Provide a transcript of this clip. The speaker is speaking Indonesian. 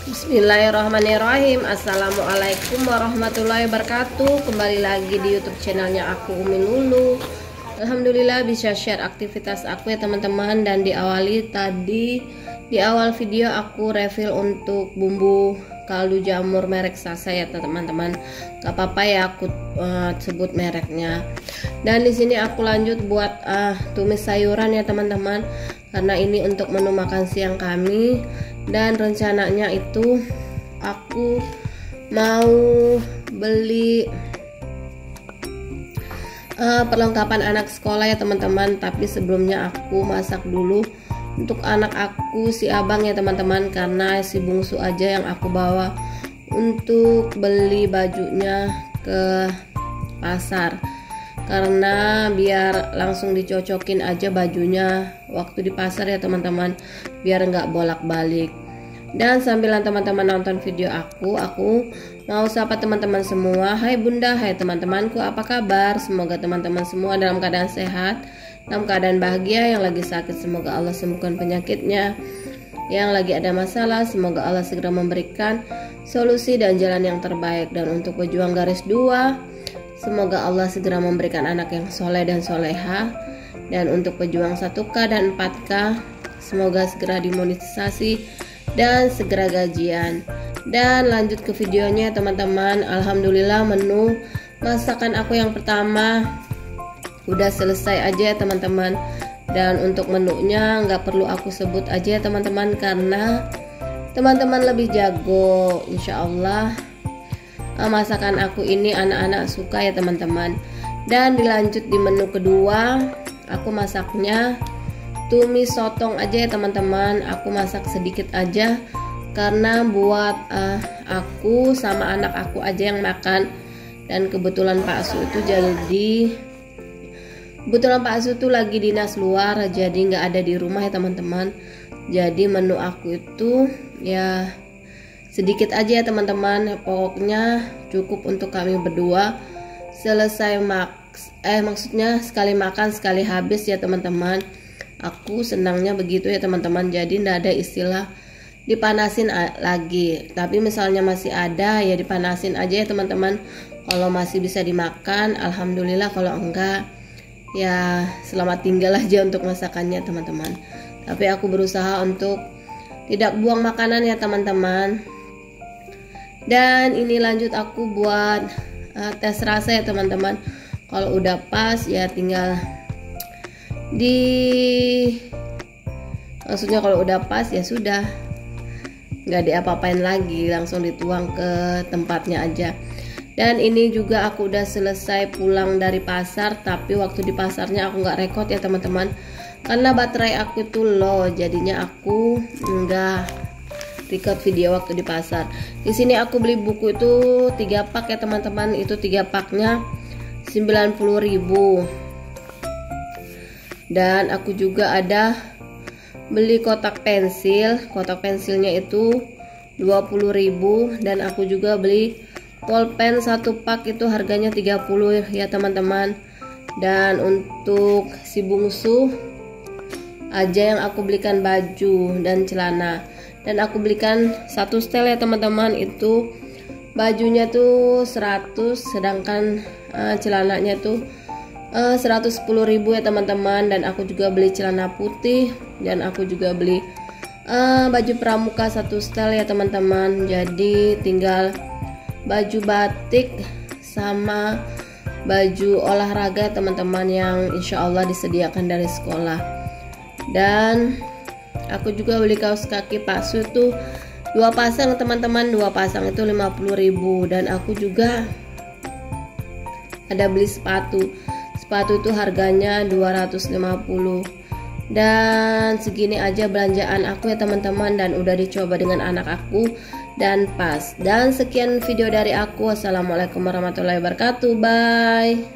Bismillahirrahmanirrahim. Assalamualaikum warahmatullahi wabarakatuh. Kembali lagi di YouTube channelnya aku Umi Lulu. Alhamdulillah bisa share aktivitas aku ya teman-teman. Dan diawali tadi di awal video aku refill untuk bumbu kaldu jamur merek Sasa ya teman-teman. Gak apa-apa ya aku sebut mereknya. Dan di sini aku lanjut buat tumis sayuran ya teman-teman. Karena ini untuk menu makan siang kami. Dan rencananya itu aku mau beli perlengkapan anak sekolah ya teman-teman. Tapi sebelumnya aku masak dulu untuk anak aku si abang ya teman-teman, karena si bungsu aja yang aku bawa untuk beli bajunya ke pasar, karena biar langsung dicocokin aja bajunya waktu di pasar ya teman-teman, biar nggak bolak-balik. Dan sambilan teman-teman nonton video aku mau sapa teman-teman semua. Hai bunda, hai teman-temanku, apa kabar? Semoga teman-teman semua dalam keadaan sehat, dalam keadaan bahagia. Yang lagi sakit semoga Allah sembuhkan penyakitnya, yang lagi ada masalah semoga Allah segera memberikan solusi dan jalan yang terbaik. Dan untuk pejuang garis 2, semoga Allah segera memberikan anak yang soleh dan soleha. Dan untuk pejuang 1K dan 4K, semoga segera dimonetisasi dan segera gajian. Dan lanjut ke videonya teman-teman. Alhamdulillah menu masakan aku yang pertama udah selesai aja ya teman-teman. Dan untuk menunya nggak perlu aku sebut aja ya teman-teman, karena teman-teman lebih jago. Insya Allah masakan aku ini anak-anak suka ya teman-teman. Dan dilanjut di menu kedua, aku masaknya tumis sotong aja ya teman-teman. Aku masak sedikit aja karena buat aku sama anak aku aja yang makan. Dan kebetulan Pak Su itu Pak Su tuh lagi dinas luar, jadi nggak ada di rumah ya teman-teman. Jadi menu aku itu ya sedikit aja ya teman-teman. Pokoknya cukup untuk kami berdua. Selesai maksudnya sekali makan sekali habis ya teman-teman. Aku senangnya begitu ya teman-teman. Jadi nggak ada istilah dipanasin lagi. Tapi misalnya masih ada ya dipanasin aja ya teman-teman. Kalau masih bisa dimakan alhamdulillah, kalau enggak ya selamat tinggal aja untuk masakannya teman-teman. Tapi aku berusaha untuk tidak buang makanan ya teman-teman. Dan ini lanjut aku buat tes rasa ya teman-teman. Kalau udah pas ya tinggal maksudnya kalau udah pas ya sudah, nggak diapa-apain lagi, langsung dituang ke tempatnya aja. Dan ini juga aku udah selesai pulang dari pasar, tapi waktu di pasarnya aku nggak rekod ya teman-teman, karena baterai aku itu low, jadinya aku nggak record video waktu di pasar. Di sini aku beli buku itu 3 pak ya teman-teman. Itu 3 paknya 90.000. Dan aku juga ada beli kotak pensil. Kotak pensilnya itu 20.000. Dan aku juga beli pulpen 1 pak, itu harganya 30 ya teman-teman. Dan untuk si bungsu aja yang aku belikan baju dan celana. Dan aku belikan 1 setel ya teman-teman. Itu bajunya tuh 100, sedangkan celananya tuh 110.000 ya teman-teman. Dan aku juga beli celana putih, dan aku juga beli baju pramuka 1 setel ya teman-teman. Jadi tinggal baju batik sama baju olahraga teman-teman, yang insya Allah disediakan dari sekolah. Dan aku juga beli kaos kaki Pak Su tuh 2 pasang teman-teman. 2 pasang itu 50.000. Dan aku juga ada beli sepatu itu harganya 250. Dan segini aja belanjaan aku ya teman-teman. Dan udah dicoba dengan anak aku dan pas. Dan sekian video dari aku. Wassalamualaikum warahmatullahi wabarakatuh. Bye.